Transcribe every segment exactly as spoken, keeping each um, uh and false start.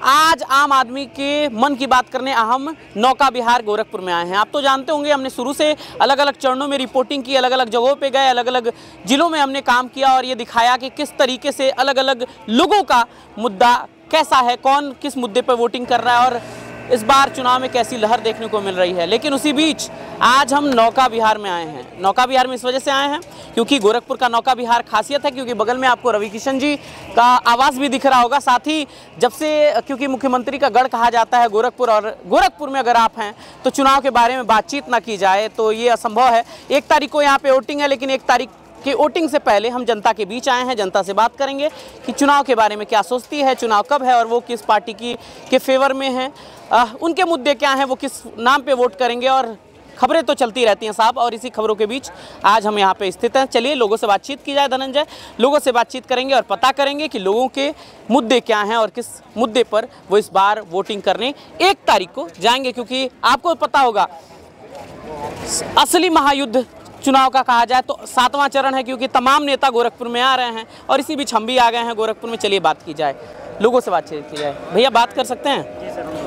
आज आम आदमी के मन की बात करने हम नौका विहार गोरखपुर में आए हैं। आप तो जानते होंगे, हमने शुरू से अलग अलग चरणों में रिपोर्टिंग की, अलग अलग जगहों पे गए, अलग अलग जिलों में हमने काम किया और ये दिखाया कि किस तरीके से अलग अलग लोगों का मुद्दा कैसा है, कौन किस मुद्दे पर वोटिंग कर रहा है और इस बार चुनाव में कैसी लहर देखने को मिल रही है। लेकिन उसी बीच आज हम नौका विहार में आए हैं। नौका विहार में इस वजह से आए हैं क्योंकि गोरखपुर का नौका विहार खासियत है, क्योंकि बगल में आपको रवि किशन जी का आवास भी दिख रहा होगा। साथ ही जब से, क्योंकि मुख्यमंत्री का गढ़ कहा जाता है गोरखपुर, और गोरखपुर में अगर आप हैं तो चुनाव के बारे में बातचीत ना की जाए तो ये असंभव है। एक तारीख को यहाँ पे वोटिंग है, लेकिन एक तारीख कि वोटिंग से पहले हम जनता के बीच आए हैं, जनता से बात करेंगे कि चुनाव के बारे में क्या सोचती है, चुनाव कब है और वो किस पार्टी की के फेवर में है, आ, उनके मुद्दे क्या हैं, वो किस नाम पे वोट करेंगे। और खबरें तो चलती रहती हैं साहब, और इसी खबरों के बीच आज हम यहाँ पे स्थित हैं। चलिए लोगों से बातचीत की जाए। धनंजय, लोगों से बातचीत करेंगे और पता करेंगे कि लोगों के मुद्दे क्या हैं और किस मुद्दे पर वो इस बार वोटिंग करने एक तारीख को जाएंगे। क्योंकि आपको पता होगा, असली महायुद्ध चुनाव का कहा जाए तो सातवां चरण है, क्योंकि तमाम नेता गोरखपुर में आ रहे हैं और इसी बीच हम भी आ गए हैं गोरखपुर में। चलिए बात की जाए, लोगों से बातचीत की जाए। भैया बात कर सकते हैं?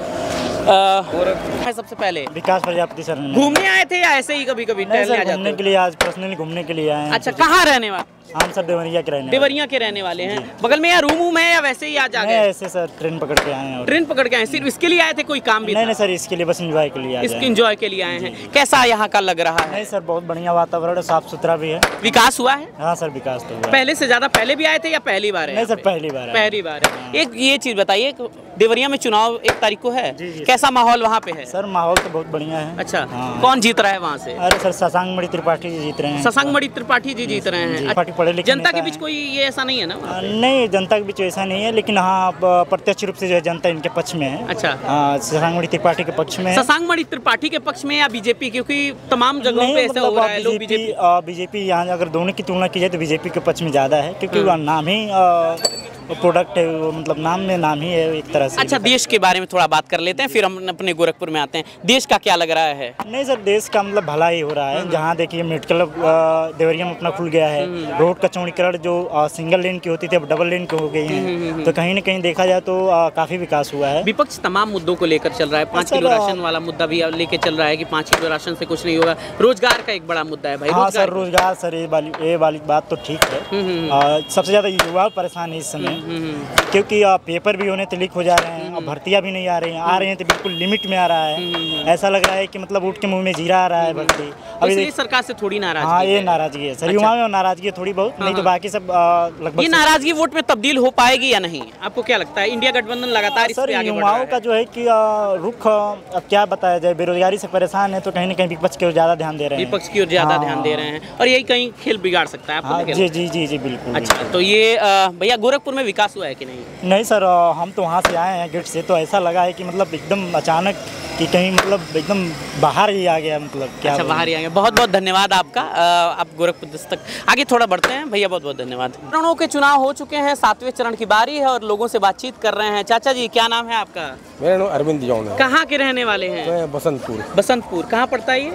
गोरखपुर सबसे पहले विकास प्रजापति सर घूमने आए थे या ऐसे ही कभी कभी टहलने आ जाते? घूमने के लिए, आज पर्सनली घूमने के लिए आए हैं। अच्छा, कहाँ रहने वाले? हम सर देवरिया के रहने देवरिया के रहने वाले हैं। बगल में या रूम वूम है या वैसे ही आज आ गए? ऐसे सर ट्रेन पकड़ के आए हैं। ट्रेन पकड़ के आए? सिर्फ इसके लिए आए थे, कोई काम भी? नहीं नहीं सर, इसके लिए बस एंजॉय के लिए आए हैं। इसके एंजॉय के लिए आए हैं। कैसा यहाँ का लग रहा है? नहीं सर, बहुत बढ़िया वातावरण है, साफ सुथरा भी है। विकास हुआ है? हाँ सर, विकास तो हुआ। पहले से ज्यादा पहले भी आए थे या पहली बार है? नहीं सर, पहली बार पहली बार है। एक ये चीज बताइए, देवरिया में चुनाव एक तारीख को है, कैसा माहौल वहाँ पे है? सर माहौल तो बहुत बढ़िया है। अच्छा, कौन जीत रहा है वहाँ से? अरे सर, शशांक मणि त्रिपाठी जी जीत रहे हैं। शशांक मणि त्रिपाठी जी जीत रहे हैं। पार्टी पढ़े लिखे जनता के बीच कोई ये ऐसा नहीं है ना? नहीं, जनता के बीच ऐसा नहीं है, लेकिन हाँ प्रत्यक्ष रूप से जो है जनता इनके पक्ष में है। अच्छा, शशांक मणि त्रिपाठी के पक्ष में है। शशांक मणि त्रिपाठी के पक्ष में या बीजेपी? क्योंकि तमाम जगहों पे ऐसा हो रहा है, लोग बीजेपी बीजेपी यहाँ अगर दोनों की तुलना की जाए तो बीजेपी के पक्ष में ज्यादा है, क्योंकि वो नाम ही प्रोडक्ट है, वो मतलब नाम में नाम ही है एक तरह से। अच्छा, देश के बारे में थोड़ा बात कर लेते हैं, फिर हम अपने गोरखपुर में आते हैं। देश का क्या लग रहा है? नहीं सर, देश का मतलब भला ही हो रहा है। जहाँ देखिए मेडिकल देवरिया में अपना खुल गया है, रोड का चौड़ीकरण जो सिंगल लेन की होती थी अब डबल लेन की हो गई है, तो कहीं ना कहीं देखा जाए तो काफी विकास हुआ है। विपक्ष तमाम मुद्दों को लेकर चल रहा है, पाँच किलो राशन वाला मुद्दा भी लेके चल रहा है कि पाँच किलो राशन से कुछ नहीं होगा। रोजगार का एक बड़ा मुद्दा है भाई। हाँ सर, रोजगार सर, ये वाली ये वाली बात तो ठीक है। सबसे ज्यादा युवा परेशान है इस समय, क्योंकि पेपर भी होने तो लीक हो जा रहे हैं और भर्तियां भी नहीं आ रही हैं। आ रही हैं तो बिल्कुल लिमिट में आ रहा है। ऐसा लग रहा है कि मतलब उठ के मुंह में जीरा आ रहा है भर्ती। अभी सरकार से थोड़ी नाराजगी? हाँ, ये नाराजगी है सर, युवाओं में नाराजगी है थोड़ी बहुत, नहीं तो बाकी सब लगभग। ये नाराजगी वोट में तब्दील हो पाएगी या नहीं, आपको क्या लगता है? इंडिया गठबंधन लगातार सर युवाओं का जो है कि रुख, अब क्या बताया जाए, बेरोजगारी से परेशान है तो कहीं ना कहीं विपक्ष की ओर ज्यादा ध्यान दे रहे हैं। विपक्ष की ओर ज्यादा ध्यान दे रहे हैं और यही कहीं खेल बिगाड़ सकता है आपको? जी जी जी जी बिल्कुल। अच्छा, तो ये भैया गोरखपुर में विकास हुआ है कि नहीं? नहीं सर, हम तो वहाँ से आए हैं गेट से, तो ऐसा लगा है कि मतलब एकदम अचानक कि कहीं मतलब एकदम बाहर ही आ गया, मतलब क्या। अच्छा, बाहर ही आ गया। बहुत बहुत धन्यवाद आपका। आप गोरखपुर तक आगे थोड़ा बढ़ते हैं भैया, बहुत बहुत धन्यवाद। चरणों के चुनाव हो चुके हैं, सातवें चरण की बारी है और लोगों से बातचीत कर रहे हैं। चाचा जी, क्या नाम है आपका? मेरा नाम अरविंद जौन है। कहाँ के रहने वाले हैं? बसंतपुर। बसंतपुर कहाँ पड़ता है ये?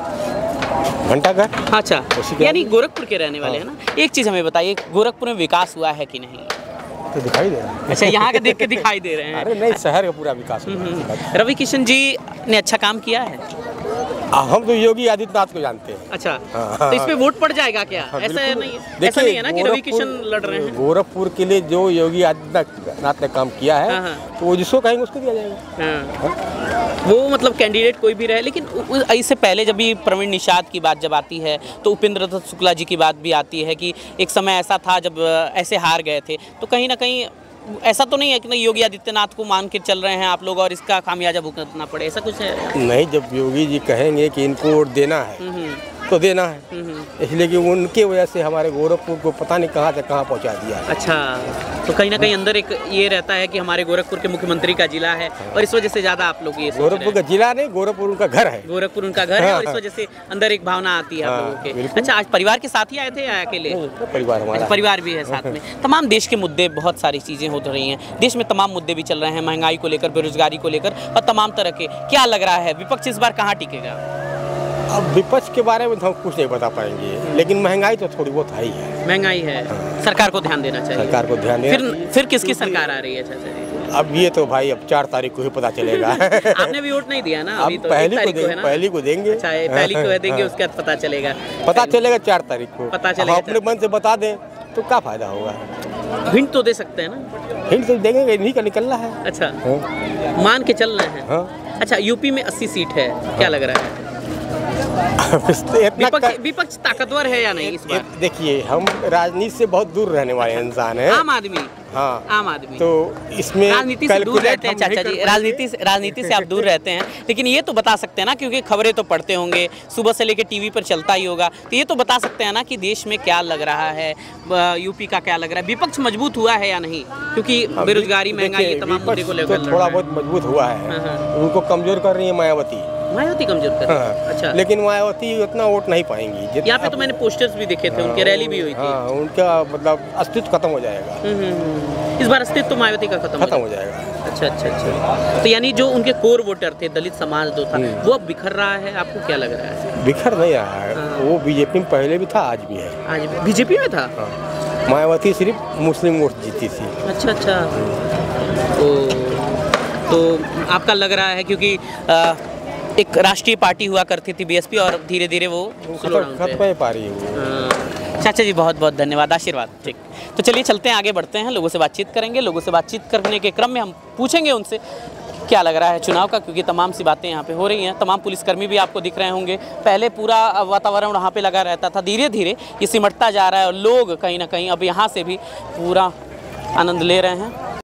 घंटाघर। अच्छा, यानी गोरखपुर के रहने वाले हैं ना। एक चीज़ हमें बताइए, गोरखपुर में विकास हुआ है कि नहीं? तो दिखाई दे रहा है। अच्छा, यहाँ के देख के दिखाई दे रहे हैं। अरे नहीं, शहर का पूरा विकास हुआ है। रवि किशन जी ने अच्छा काम किया है। हम तो योगी आदित्यनाथ को जानते हैं। अच्छा, तो इस पे वोट पड़ जाएगा क्या? ऐसा नहीं है, ऐसा नहीं है ना कि रवि किशन लड़ रहे हैं। गोरखपुर के लिए जो योगी आदित्यनाथ ने काम किया है तो वो जिसको कहेंगे उसको दिया जाएगा। वो मतलब कैंडिडेट कोई भी रहे, लेकिन इससे पहले जब भी प्रवीण निषाद की बात जब आती है तो उपेंद्र दत्त शुक्ला जी की बात भी आती है कि एक समय ऐसा था जब ऐसे हार गए थे। तो कहीं ना कहीं ऐसा तो नहीं है कि नहीं योगी आदित्यनाथ को मान के चल रहे हैं आप लोग और इसका खामियाजा भुगतना पड़े, ऐसा कुछ है? नहीं, जब योगी जी कहेंगे कि इनको वोट देना है तो देना है, इसलिए कि उनके वजह से हमारे गोरखपुर को पता नहीं कहाँ से कहाँ पहुँचा दिया। अच्छा, तो कहीं ना कहीं अंदर एक ये रहता है कि हमारे गोरखपुर के मुख्यमंत्री का जिला है और इस वजह से ज्यादा आप लोग ये गोरखपुर का जिला नहीं, गोरखपुर उनका घर है। गोरखपुर उनका घर है और इस वजह से अंदर एक भावना आती है आप लोगों के। अच्छा, आज परिवार के साथ ही आए थे या अकेले? परिवार हमारा, परिवार भी है साथ में। तमाम देश के मुद्दे, बहुत सारी चीजें हो रही हैं देश में, तमाम मुद्दे भी चल रहे हैं, महंगाई को लेकर, बेरोजगारी को लेकर और तमाम तरह के। क्या लग रहा है विपक्ष इस बार कहाँ टिकेगा? अब विपक्ष के बारे में तो हम कुछ नहीं बता पाएंगे, लेकिन महंगाई तो थोड़ी बहुत है ही है। महंगाई है, सरकार को ध्यान देना चाहिए। सरकार को ध्यान देना। फिर फिर किसकी सरकार आ रही है? अच्छा, अब ये तो भाई अब चार तारीख को ही पता चलेगा। आपने भी वोट नहीं दिया ना अभी? अब तो पहली एक को तारीख देंगे, है ना? पहली को देंगे। अच्छा, ये पहली को देंगे, उसके बाद पता चलेगा। पता चलेगा चार तारीख को। पता अब चलेगा अपने मन से बता दें तो क्या फायदा होगा? हिंट तो दे सकते हैं ना? हिंट तो देंगे, इन्हीं का निकलना है। अच्छा, हाँ। मान के चलना है। हाँ। अच्छा, यूपी में अस्सी सीट है, क्या लग रहा है? इतना विपक्ष विपक्ष ताकतवर है या नहीं इस बार? देखिए, हम राजनीति से बहुत दूर रहने वाले इंसान हैं। आम आदमी। हाँ, आम आदमी तो इसमें राजनीति से दूर रहते हैं। चाचा जी, राजनीति से राजनीति से आप दूर रहते हैं, लेकिन ये तो बता सकते हैं ना, क्योंकि खबरें तो पढ़ते होंगे, सुबह से लेकर टीवी पर चलता ही होगा, तो ये तो बता सकते हैं ना कि देश में क्या लग रहा है, यूपी का क्या लग रहा है, विपक्ष मजबूत हुआ है या नहीं? क्योंकि बेरोजगारी, महंगाई, ये तमाम मुद्दे को लेकर तो थोड़ा बहुत मजबूत हुआ है। उनको कमजोर कर रही है मायावती। मायावती कमजोर कर रही है? हाँ, अच्छा, लेकिन मायावती उतना वोट नहीं पाएंगी। यहाँ पे तो मैंने पोस्टर्स भी देखे थे, उनकी रैली भी हुई थी। हाँ, उनका मतलब अस्तित्व खत्म हो जाएगा। इस बार अस्तित्व तो मायावती का खत्म खत्म हो जाएगा। अच्छा अच्छा अच्छा, तो यानी जो उनके कोर वोटर थे, दलित समाज जो था, वो अब बिखर रहा है, आपको क्या लग रहा है? बिखर नहीं रहा है। हाँ। वो बीजेपी में पहले भी था, आज भी है। आज भी बीजेपी में था? हाँ। मायावती सिर्फ मुस्लिम वोट जीती थी। अच्छा अच्छा, तो तो आपका लग रहा है क्योंकि आ, एक राष्ट्रीय पार्टी हुआ करती थी बीएसपी, और धीरे धीरे वो खत्म नहीं पा रही है वो। चाचा जी बहुत बहुत धन्यवाद, आशीर्वाद। ठीक, तो चलिए चलते हैं, आगे बढ़ते हैं, लोगों से बातचीत करेंगे। लोगों से बातचीत करने के क्रम में हम पूछेंगे उनसे क्या लग रहा है चुनाव का, क्योंकि तमाम सी बातें यहाँ पे हो रही हैं। तमाम पुलिसकर्मी भी आपको दिख रहे होंगे। पहले पूरा वातावरण वहाँ पे लगा रहता था, धीरे धीरे ये सिमटता जा रहा है, और लोग कहीं ना कहीं अब यहाँ से भी पूरा आनंद ले रहे हैं।